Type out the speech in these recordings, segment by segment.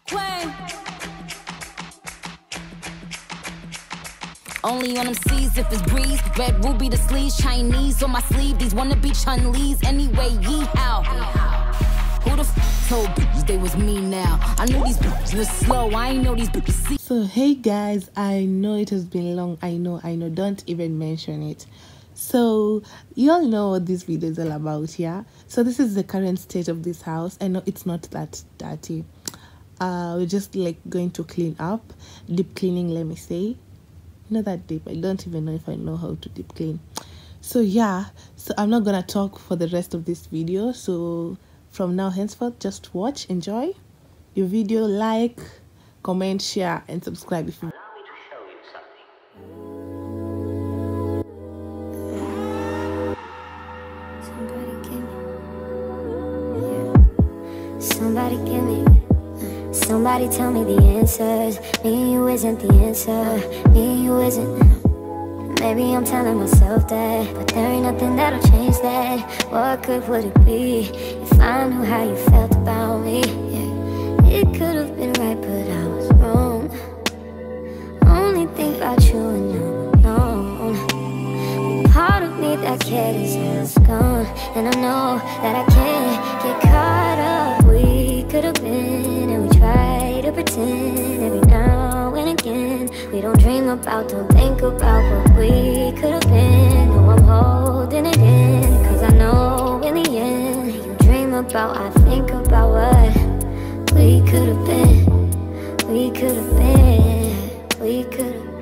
Only on them seas if it's breeze. Red ruby the sleeves, Chinese on my sleeve. These wanna be Chun-Li's anyway, yeehaw. Who the f told bitches they was me now? I knew these bitches was slow, I ain't know these bitches see. So hey guys, I know it has been long, I know, don't even mention it. So you all know what this video is all about, yeah? So this is the current state of this house. I know it's not that dirty. We're just like going to clean up, deep cleaning, let me say. Not that deep, I don't even know if I know how to deep clean. So yeah, so I'm not gonna talk for the rest of this video. So from now henceforth, just watch, enjoy your video, like, comment, share and subscribe if you Allow me to show you something. Somebody tell me the answers. Me and you isn't the answer. Me and you isn't. Maybe I'm telling myself that, but there ain't nothing that'll change that. What would it be if I knew how you felt about me? Yeah. It could have been right, but I was wrong. Only think about you and I'm alone. Part of me that cared is gone, and I know that I can't get caught up. We could have been, and we try to pretend every now and again. We don't dream about, don't think about what we could have been. No, I'm holding it in, cause I know in the end you dream about, I think about what we could have been. We could have been, we could have.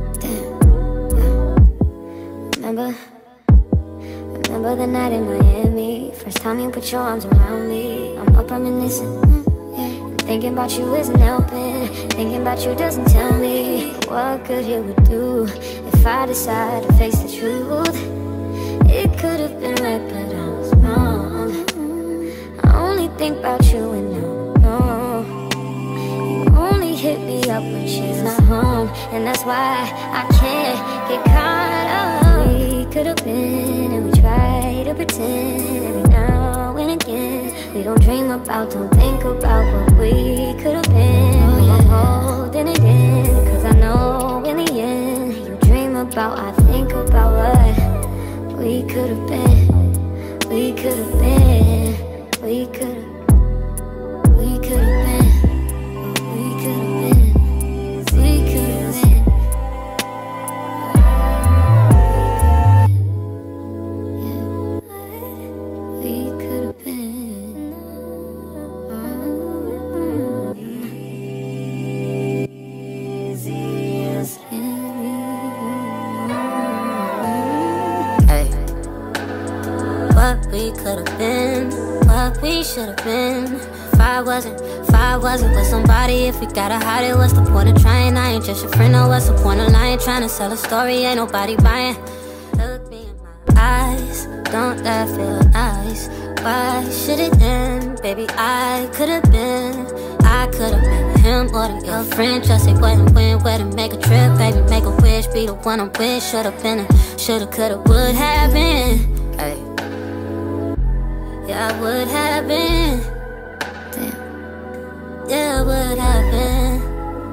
Remember the night in Miami, first time you put your arms around me. I'm up reminiscing, and thinking about you isn't helping. Thinking about you doesn't tell me what good it would do if I decide to face the truth. It could have been right, but I was wrong. I only think about you and no. You only hit me up when she's not home, and that's why I can't get caught up. We could have been, and we try to pretend every now and again. We don't dream about, don't think about what we could have been. I'm holding it in, cause I know in the end you dream about, I think about what we could have been. We could have been, we could have. We could have been, we could have been, we could have been. We could have been. Hey, what we could have been, what we should have been. If I wasn't with somebody, if we gotta hide it, what's the point of trying? I ain't just your friend, no, what's the point of lying? Trying to sell a story, ain't nobody buying. Look me in my eyes, don't that feel nice? Why should it end? Baby, I could've been him or the your friend. Just say what and when, where to make a trip, baby, make a wish, be the one I'm with. Should've been a, shoulda, coulda, would have been. Hey, yeah, I would have been. Damn, yeah, I would have been.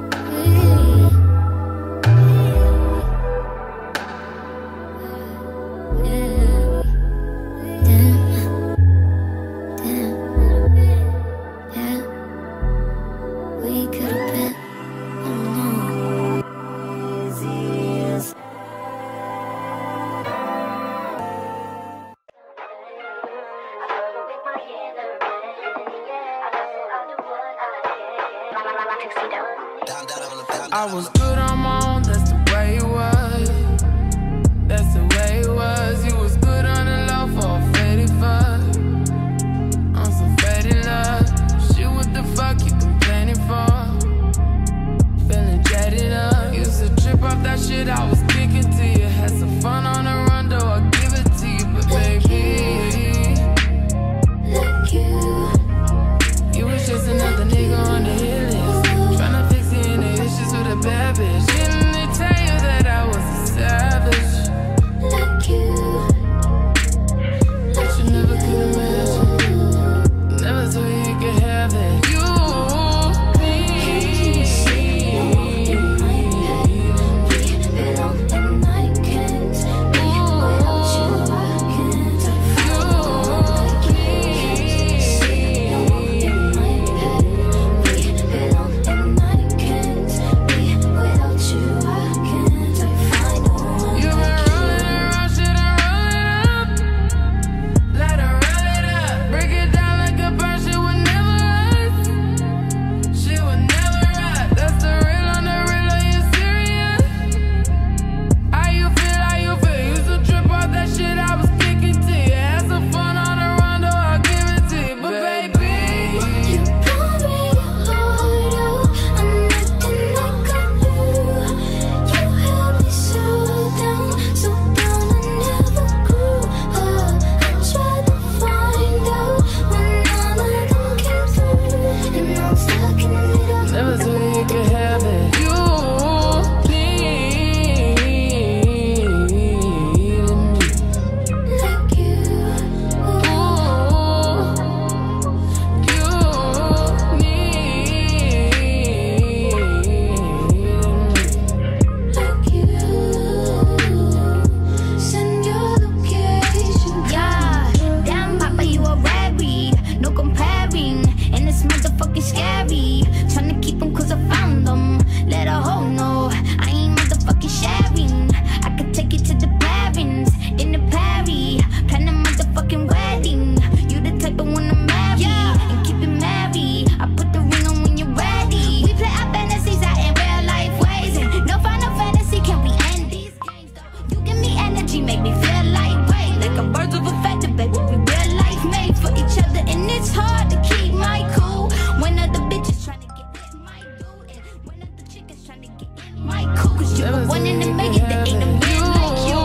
I was good on my own, that's the way it was. That's the way it was. You was good on the low for a faded fuck. I'm so faded love. Shit, what the fuck you complaining for? Feeling jaded up. Used to trip off that shit I was kicking to you. Had some fun on the run, though I give it to you. But baby, Look you was just another nigga on the hit list. Tryna fix any issues with a bad bitch. cause I found them. Let a hoe know I ain't motherfucking sharing. I could take you to the parents in the party, plan a motherfucking wedding. You the type of one to marry, and keep it married. I put the ring on when you're ready. We play our fantasies out in real life ways, and no final fantasy can we end these games though. You give me energy, make me feel lightweight, like a bird of a feather, baby. We real life made for each other, and it's hard to keep my cool when other bitches trying to get in my dude, and when other chickens trying to get in my cool. Cause you the one in the million, there ain't a man like you.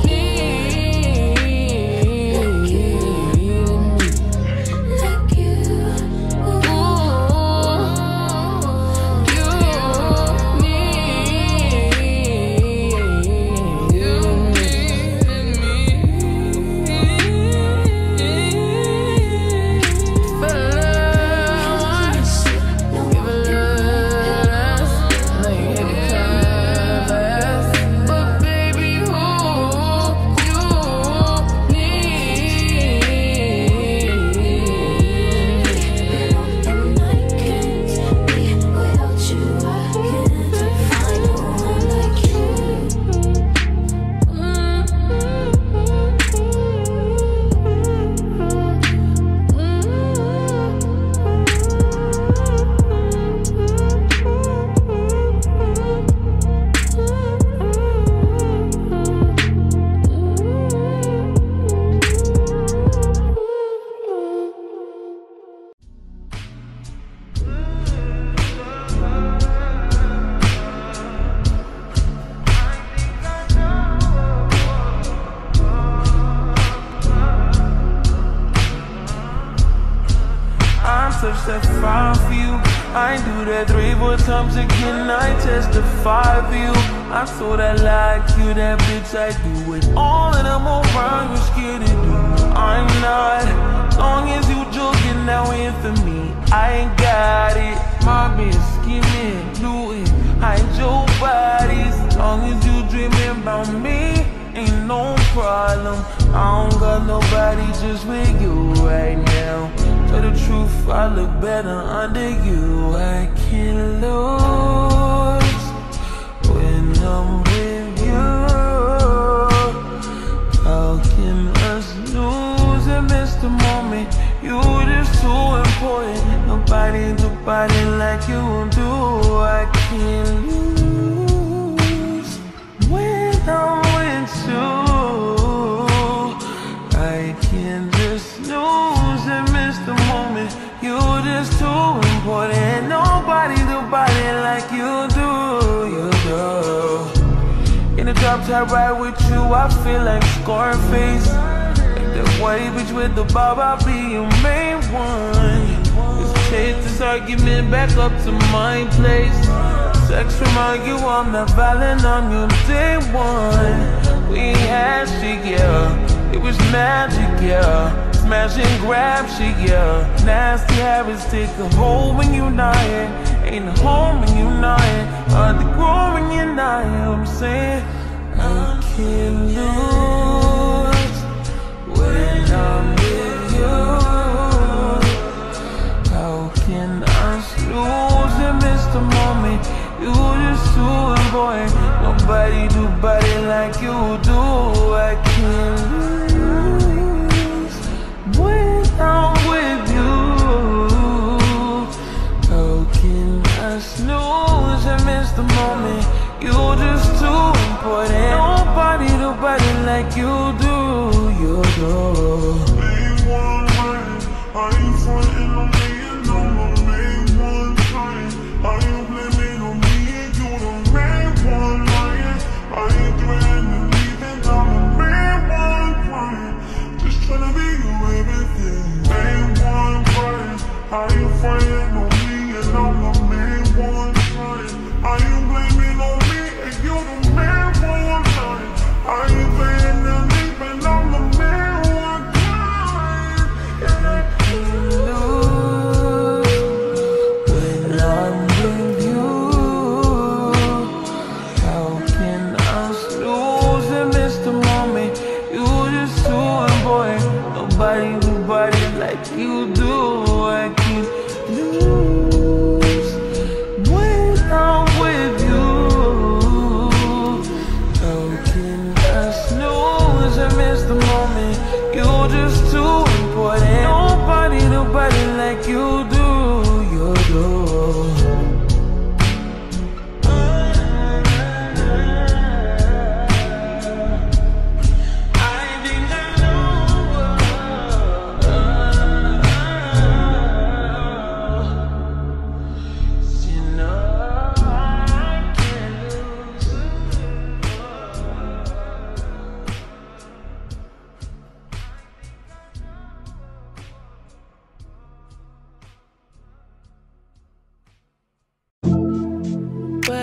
That fire for you, I do that 3-4 times again. I testify for you. I so that like you, that bitch. I do it all and I'm around. You're scared to do. I'm not. Long as you joking now in for me, I ain't got it. My bitch scheming, doing. I ain't your bodies. Long as you dreaming about me, ain't no problem. I don't got nobody just with you right now. Tell the truth, I look better under you. I can't lose when I'm with you. How can us lose and miss the moment? You're just too important. Nobody do body like you do. I can't lose when I'm with you. I can't just lose and miss the moment. You're just too important. Nobody do body like you do. You do. In the drop top ride with you, I feel like Scarface. Like that white bitch with the bob, I'll be your main one. Just chase this argument back up to my place. Sex remind you I'm not violent on your day one. We had shit, yeah. It was magic, yeah. Smash and grab shit, yeah. Nasty habits take a hold when you're not here. Ain't a home when you're not here. Hard to grow when you're not here. I'm saying I can't lose when I'm with you. How can I lose and miss the moment? You're just too important. Nobody do body like you do. I can't lose when I'm with you. How can I snooze and miss the moment? You're just too important. Nobody do body like you do. You do. I ain't frontin' on me and I'm the main one trying. I ain't blaming on me and you the main one lying. I ain't threatening to leave and I'm the main one crying. Just tryna be you everything. Main one crying. I ain't frontin' on me and I'm the main one trying. I ain't blaming on me and you the main one lying. I ain't threatening to leave and I'm the main one crying.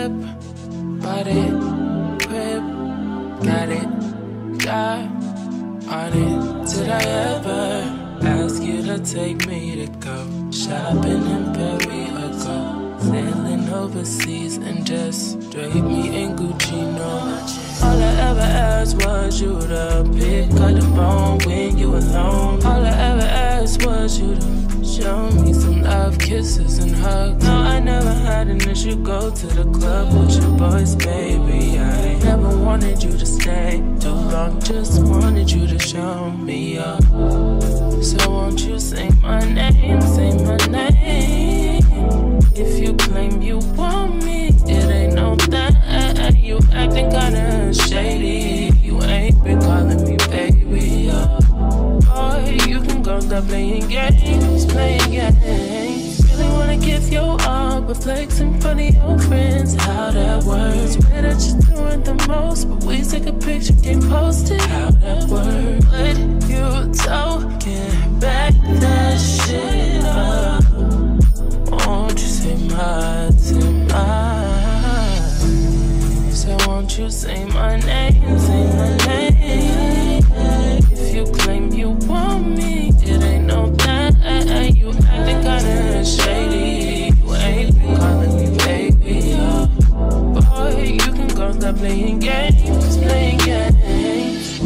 whip, bought it, whip, got it, die on it. Did I ever ask you to take me to go shopping in Paris or go sailing overseas and just drape me in Gucci? No. All I ever asked was you to pick up the phone when you alone. All I ever asked was you to show me some love, kisses and hugs. No, I never had an issue. Go to the club with your boys, baby. I never wanted you to stay too long. Just wanted you to show me up. So won't you say my name, say my name. If you claim you want me, it ain't no that. You acting kinda shady. You ain't been calling me baby. Boy, you can go stop playing games, playing games. Really wanna give you all, but flex in front of your friends. How that works? Swear that you're doing the most, but we take a picture, can't post it. How that works? But you talking back that shit up. Won't you say my, so won't you say my name, say my name. If you claim you want me, it ain't no that. You acting kinda shady. You ain't been calling me baby. Boy, you can go stop playing games, playing games.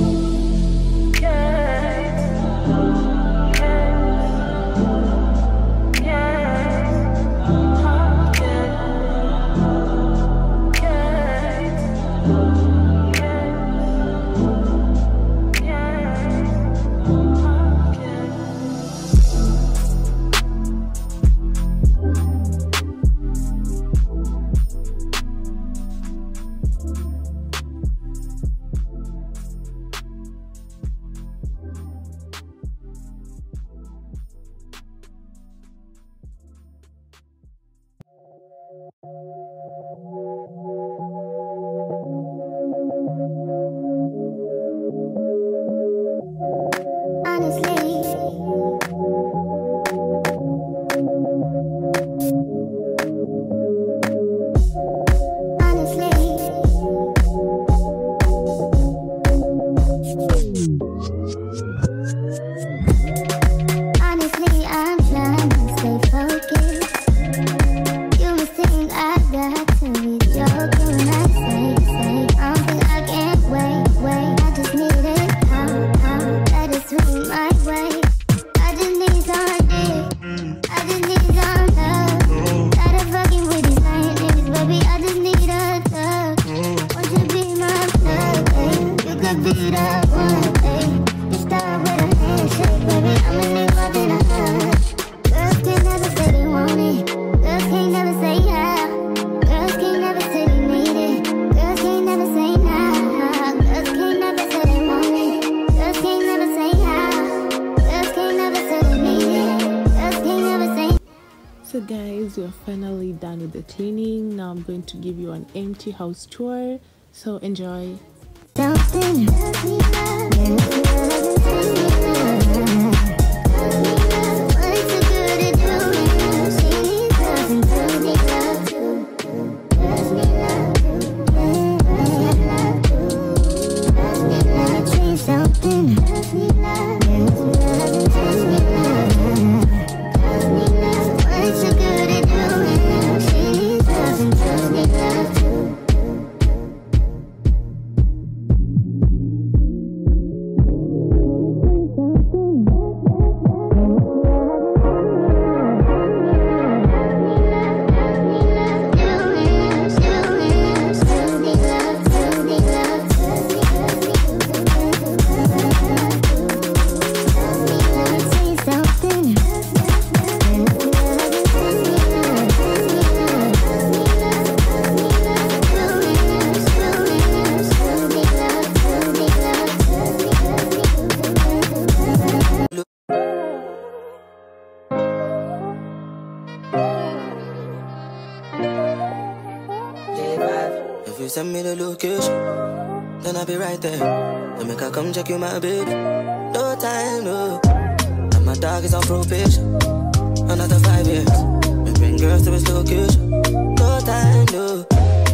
So guys, we're finally done with the cleaning. Now I'm going to give you an empty house tour, so enjoy. Send me the location, then I'll be right there. Then make I come check you, my baby. No time, no. And my dog is on probation. Another 5 years. We bring girls to his location. No time, no.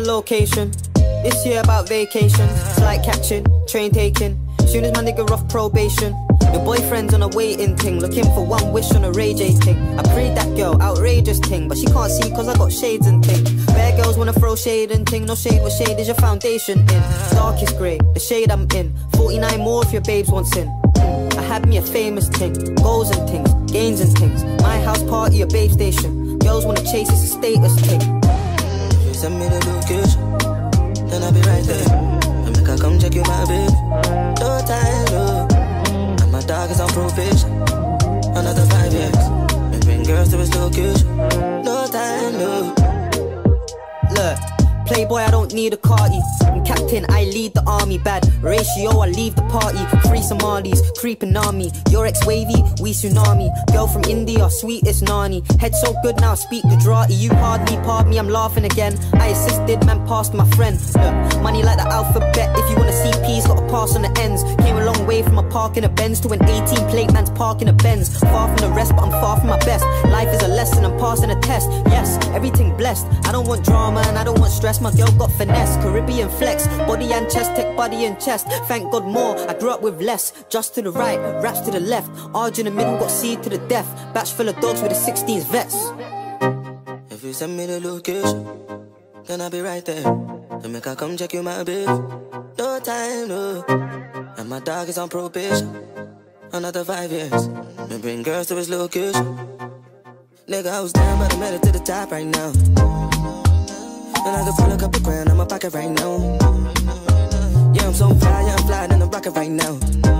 location. This year about vacation, flight catching, train taking. Soon as my nigga off probation. Your boyfriend's on a waiting thing, looking for one wish on a Ray J thing. I prayed that girl, outrageous thing, but she can't see cause I got shades and thing. Bare girls wanna throw shade and thing, no shade, what shade is your foundation in? Darkest grey, the shade I'm in. 49 more if your babes wants in. I had me a famous thing, goals and things, gains and things. My house party, a babe station. Girls wanna chase, it's a status thing. If you send me the location, then I'll be right there. And make her come check you, my babe. No time, no. And my dog is on probation. Another 5 years. And bring girls to his location. No time, no. Look, playboy, I don't need a carty. I'm captain, I lead the army. Bad ratio, I leave the party. Free Somalis, creeping on me. Your ex-wavy, we tsunami. Girl from India, sweetest nani. Head so good now, speak Gujarati. You pardon me, I'm laughing again. I assisted, man passed my friend. Look, money like the alphabet. If you wanna see P's, gotta pass on the ends. Came a long way from a park in a Benz to an 18 plate man's park in a Benz. Far from the rest, but I'm far from my best. Life is a lesson, I'm passing a test. Yes, everything blessed. I don't want drama and I don't want stress. My girl got finesse, Caribbean flex. Body and chest, tech body and chest. Thank God more, I grew up with less. Just to the right, raps to the left. Arj in the middle, got seed to the death. Batch full of dogs with the 16s vets. If you send me the location, then I'll be right there. And make her come check you, my babe. No time, no. And my dog is on probation. Another 5 years. Me bring girls to his location. Nigga, I was down, but I made it to the top right now. And I can pull a couple grand on my pocket right now. Yeah, I'm so fly, yeah, I'm flying in the rocket right now.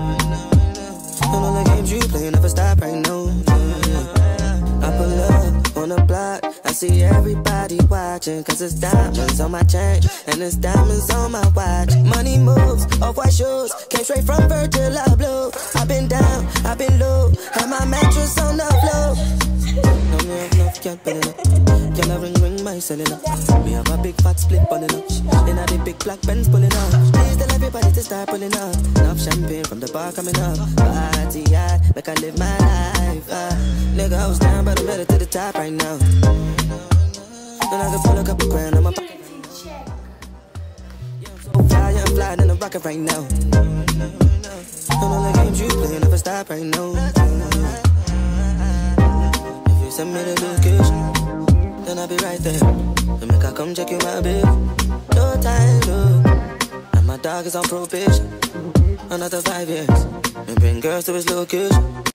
And all the games you play never stop right now. I pull up on the block, I see everybody watching. Cause it's diamonds on my chain, and it's diamonds on my watch. Money moves, off-white shoes, came straight from Virgil Abloh. I've been down, I've been low, had my mattress on the floor. No, me have enough, can't put it up. Can I ring my cellular? Me have a big fat split pulling up. In a the big black Benz pulling up. Please tell everybody to start pulling up. Enough champagne from the bar coming up. Party hard, make I live my life. Nigga, I was down, but I made it to the top right now. Then I can pull a couple grand on my pocket. Yeah, I'm so fly, yeah, I'm flying in the rocket right now. And all the games you play never stop right now. Send me the location, then I'll be right there. And make her come check you, my babe. No time, no. And my dog is on probation. Another 5 years. And bring girls to his location.